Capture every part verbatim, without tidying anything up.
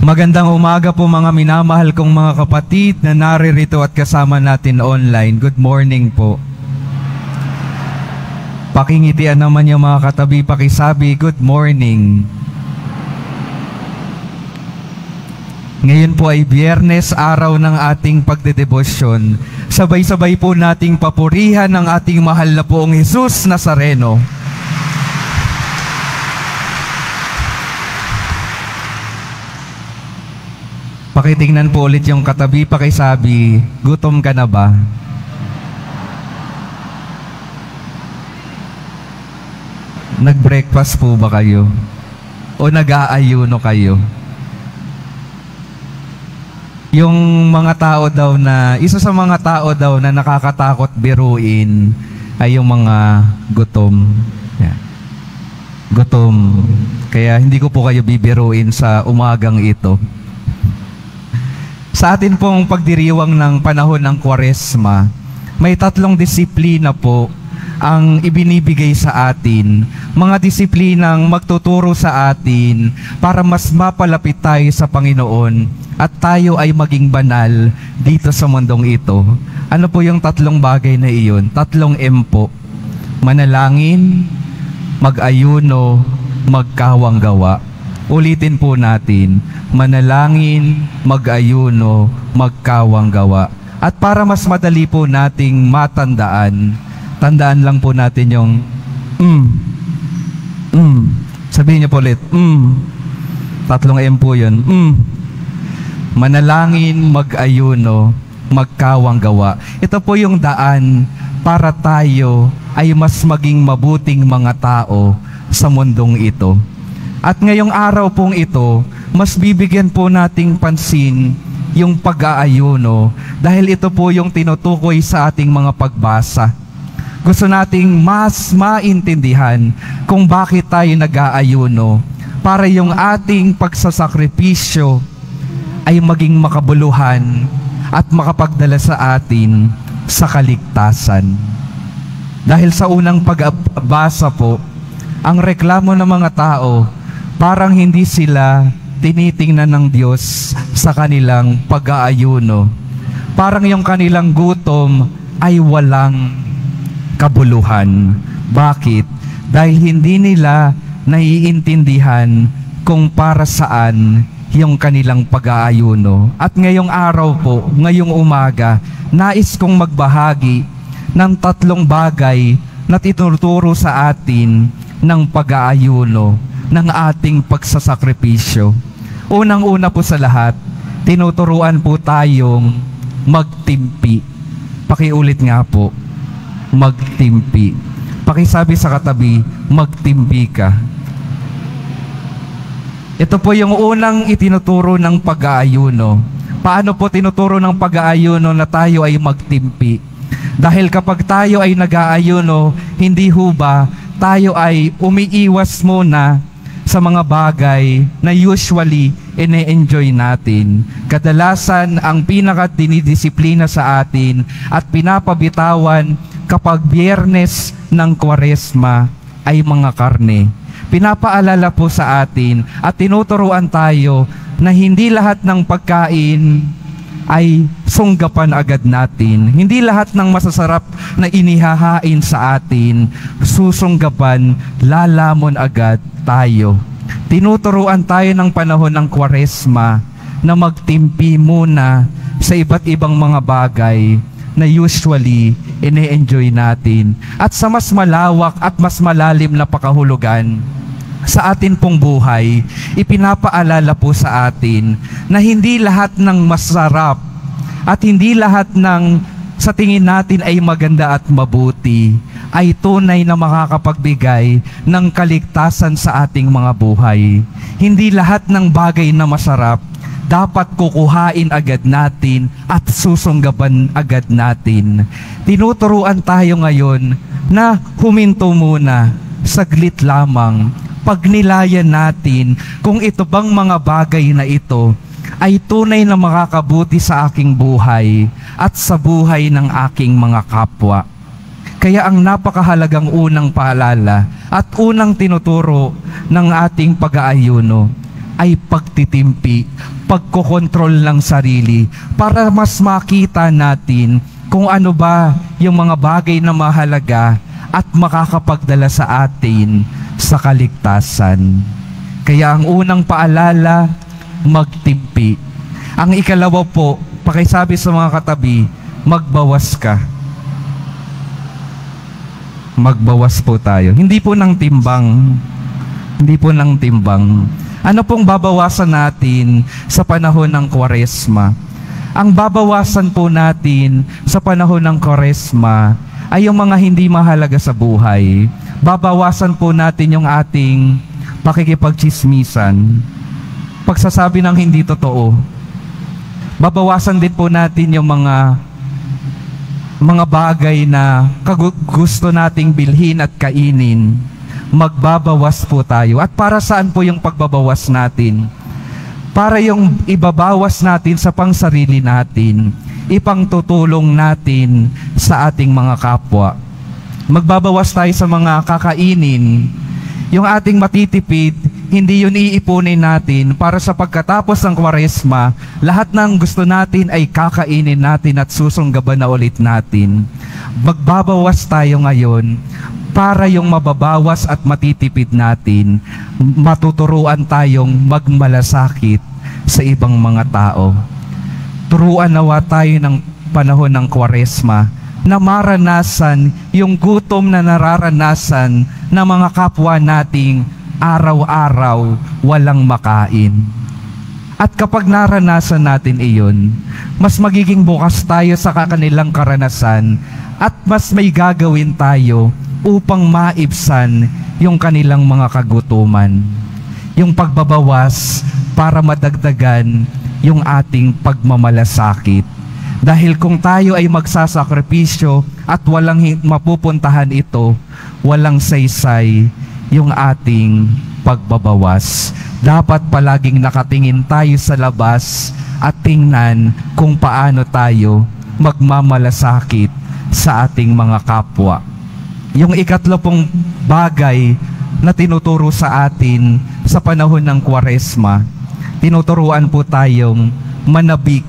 Magandang umaga po mga minamahal kong mga kapatid na naririto at kasama natin online. Good morning po. Pakingitian naman yung mga katabi, pakisabi, good morning. Ngayon po ay Biyernes, araw ng ating pagdedebosyon. Sabay-sabay po nating papurihan ang ating mahal na poong Jesus Nazareno. Pakitingnan po ulit yung katabi, pakisabi, gutom ka na ba? Nag-breakfast po ba kayo? O nag-aayuno kayo? Yung mga tao daw na, isa sa mga tao daw na nakakatakot biruin ay yung mga gutom. Yeah. Gutom. Kaya hindi ko po kayo bibiruin sa umagang ito. Sa atin pong pagdiriwang ng panahon ng Kwaresma, may tatlong disiplina po ang ibinibigay sa atin. Mga disiplinang magtuturo sa atin para mas mapalapit tayo sa Panginoon at tayo ay maging banal dito sa mundong ito. Ano po yung tatlong bagay na iyon? Tatlong M po. Manalangin, mag-ayuno, magkawang gawa. Ulitin po natin, manalangin, mag-ayuno, magkawang gawa. At para mas madali po nating matandaan, tandaan lang po natin yung mm, mm. Sabihin niyo po ulit, mm. Tatlong M po yun, mm. Manalangin, mag-ayuno, magkawang gawa. Ito po yung daan para tayo ay mas maging mabuting mga tao sa mundong ito. At ngayong araw pong ito, mas bibigyan po nating pansin yung pag-aayuno dahil ito po yung tinutukoy sa ating mga pagbasa. Gusto nating mas maintindihan kung bakit tayo nag-aayuno para yung ating pagsasakripisyo ay maging makabuluhan at makapagdala sa atin sa kaligtasan. Dahil sa unang pagbasa po, ang reklamo ng mga tao, parang hindi sila tinitingnan ng Diyos sa kanilang pag-aayuno. Parang yung kanilang gutom ay walang kabuluhan. Bakit? Dahil hindi nila naiintindihan kung para saan yung kanilang pag-aayuno. At ngayong araw po, ngayong umaga, nais kong magbahagi ng tatlong bagay na tinuturo sa atin ng pag-aayuno, ng ating pagsasakripisyo. Unang-una po sa lahat, tinuturuan po tayong magtimpi. Pakiulit nga po, magtimpi. Pakisabi sa katabi, magtimpi ka. Ito po yung unang itinuturo ng pag-aayuno. Paano po tinuturo ng pag-aayuno na tayo ay magtimpi? Dahil kapag tayo ay nag-aayuno, hindi ho ba tayo ay umiiwas muna sa mga bagay na usually ine-enjoy natin. Kadalasan ang pinaka-dinidisiplina sa atin at pinapabitawan kapag Biyernes ng Kwaresma ay mga karne. Pinapaalala po sa atin at tinuturuan tayo na hindi lahat ng pagkain ay sunggapan agad natin. Hindi lahat ng masasarap na inihahain sa atin, susunggapan, lalamon agad tayo. Tinuturuan tayo ng panahon ng Kwaresma na magtimpi muna sa iba't ibang mga bagay na usually ine-enjoy natin. At sa mas malawak at mas malalim na pakahulugan sa atin pong buhay, ipinapaalala po sa atin na hindi lahat ng masarap at hindi lahat ng sa tingin natin ay maganda at mabuti ay tunay na makakapagbigay ng kaligtasan sa ating mga buhay. Hindi lahat ng bagay na masarap dapat kukuhain agad natin at susunggaban agad natin. Tinuturuan tayo ngayon na huminto muna, saglit lamang, pagnilayan natin kung ito bang mga bagay na ito ay tunay na makakabuti sa aking buhay at sa buhay ng aking mga kapwa. Kaya ang napakahalagang unang paalala at unang tinuturo ng ating pag-aayuno, ay pagtitimpi, pagkokontrol ng sarili para mas makita natin kung ano ba yung mga bagay na mahalaga at makakapagdala sa atin sa kaligtasan. Kaya ang unang paalala, magtimpi. Ang ikalawa po, pakisabi sa mga katabi, magbawas ka. Magbawas po tayo. Hindi po ng timbang. Hindi po ng timbang. Ano pong babawasan natin sa panahon ng Kwaresma? Ang babawasan po natin sa panahon ng Kwaresma ay yung mga hindi mahalaga sa buhay. Babawasan po natin yung ating pakikipagchismisan, pagsasabi ng hindi totoo. Babawasan din po natin yung mga mga bagay na gusto nating bilhin at kainin. Magbabawas po tayo. At para saan po yung pagbabawas natin? Para yung ibabawas natin sa pangsarili natin, ipangtutulong natin sa ating mga kapwa. Magbabawas tayo sa mga kakainin. Yung ating matitipid, hindi yun iipunin natin para sa pagkatapos ng Kwaresma, lahat ng gusto natin ay kakainin natin at susunggaban na ulit natin. Magbabawas tayo ngayon para yung mababawas at matitipid natin, matuturuan tayong magmalasakit sa ibang mga tao. Turuan nawa tayo ng panahon ng Kwaresma na maranasan yung gutom na nararanasan ng mga kapwa nating araw-araw walang makain. At kapag naranasan natin iyon, mas magiging bukas tayo sa kanilang karanasan at mas may gagawin tayo upang maibsan yung kanilang mga kagutuman. Yung pagbabawas para madagdagan yung ating pagmamalasakit. Dahil kung tayo ay magsasakripisyo at walang mapupuntahan ito, walang saysay yung ating pagbabawas. Dapat palaging nakatingin tayo sa labas at tingnan kung paano tayo magmamalasakit sa ating mga kapwa. Yung ikatlo pong bagay na tinuturo sa atin sa panahon ng Kwaresma, tinuturuan po tayong manabik.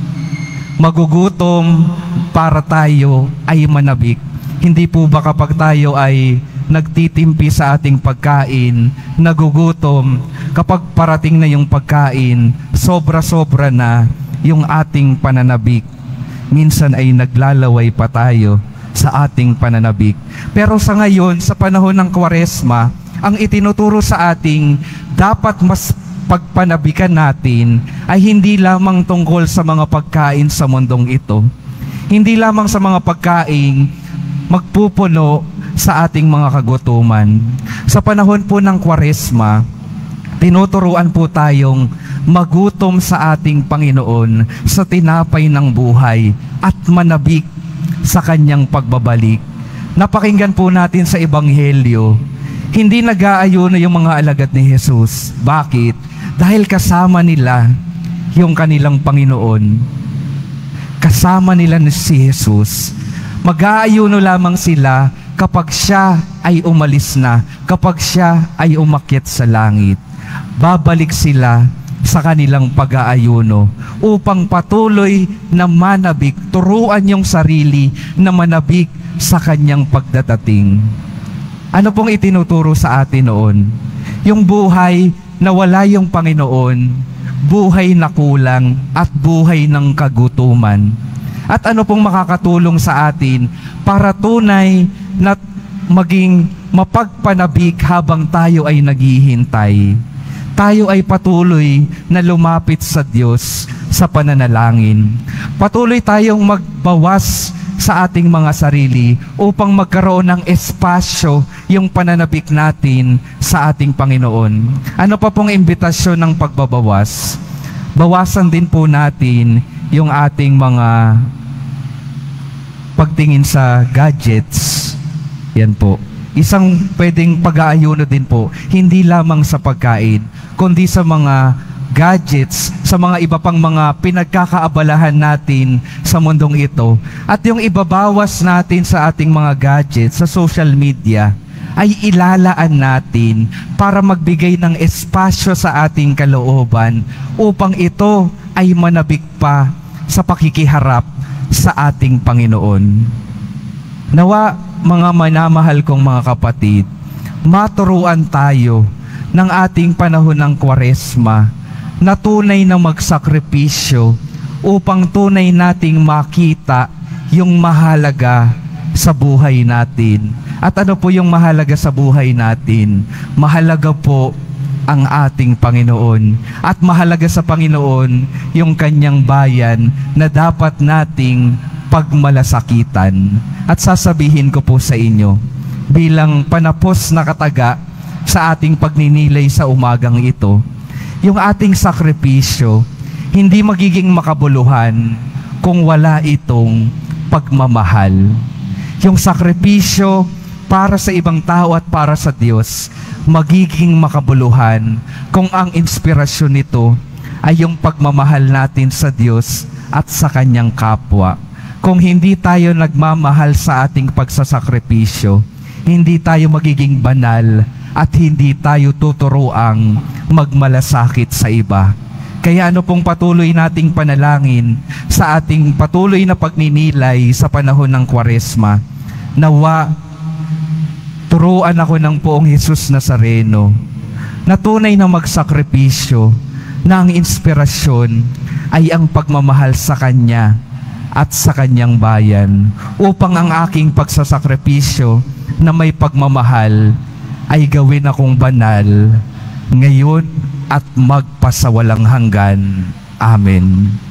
Magugutom para tayo ay manabik. Hindi po ba kapag tayo ay nagtitimpi sa ating pagkain, nagugutom, kapag parating na yung pagkain, sobra-sobra na yung ating pananabik. Minsan ay naglalaway pa tayo sa ating pananabik. Pero sa ngayon, sa panahon ng Kwaresma, ang itinuturo sa ating dapat mas pagpanabikan natin ay hindi lamang tungkol sa mga pagkain sa mundong ito. Hindi lamang sa mga pagkain magpupuno sa ating mga kagutuman. Sa panahon po ng Kwaresma, tinuturuan po tayong magutom sa ating Panginoon sa tinapay ng buhay at manabik sa kanyang pagbabalik. Napakinggan po natin sa Ebanghelyo, hindi nag-aayuno yung mga alagad ni Jesus. Bakit? Dahil kasama nila yung kanilang Panginoon. Kasama nila si Jesus. Mag-aayuno lamang sila kapag siya ay umalis na, kapag siya ay umakyat sa langit. Babalik sila sa kanilang pag-aayuno upang patuloy na manabik, turuan yung sarili na manabik sa kanyang pagdadating. Ano pong itinuturo sa atin noon? Yung buhay na wala yung Panginoon, buhay na kulang at buhay ng kagutuman. At ano pong makakatulong sa atin para tunay na maging mapagpanabik habang tayo ay naghihintay? Tayo ay patuloy na lumapit sa Diyos sa pananalangin. Patuloy tayong magbawas sa ating mga sarili upang magkaroon ng espasyo yung pananabik natin sa ating Panginoon. Ano pa pong imbitasyon ng pagbabawas? Bawasan din po natin yung ating mga pagtingin sa gadgets. Yan po. Isang pwedeng pag-aayuno din po, hindi lamang sa pagkain, kundi sa mga gadgets, sa mga iba pang mga pinagkakaabalahan natin sa mundong ito. At yung ibabawas natin sa ating mga gadgets, sa social media, ay ilalaan natin para magbigay ng espasyo sa ating kalooban upang ito ay manabik pa sa pakikiharap sa ating Panginoon. Nawa, mga minamahal kong mga kapatid, maturuan tayo ng ating panahon ng Kwaresma na tunay na magsakripisyo upang tunay nating makita yung mahalaga sa buhay natin. At ano po yung mahalaga sa buhay natin? Mahalaga po ang ating Panginoon. At mahalaga sa Panginoon yung kanyang bayan na dapat nating pagmalasakitan. At sasabihin ko po sa inyo, bilang panapos na kataga sa ating pagninilay sa umagang ito, yung ating sakripisyo, hindi magiging makabuluhan kung wala itong pagmamahal. Yung sakripisyo para sa ibang tao at para sa Diyos, magiging makabuluhan kung ang inspirasyon nito ay yung pagmamahal natin sa Diyos at sa kanyang kapwa. Kung hindi tayo nagmamahal sa ating pagsasakripisyo, hindi tayo magiging banal at hindi tayo tuturuang magmalasakit sa iba. Kaya ano pong patuloy nating panalangin sa ating patuloy na pagninilay sa panahon ng Kwaresma, nawa turuan ako ng poong Jesus Nazareno na tunay na magsakripisyo, na ang inspirasyon ay ang pagmamahal sa Kanya at sa Kanyang bayan, upang ang aking pagsasakripisyo na may pagmamahal ay gawin akong banal ngayon at magpasawalang hanggan. Amen.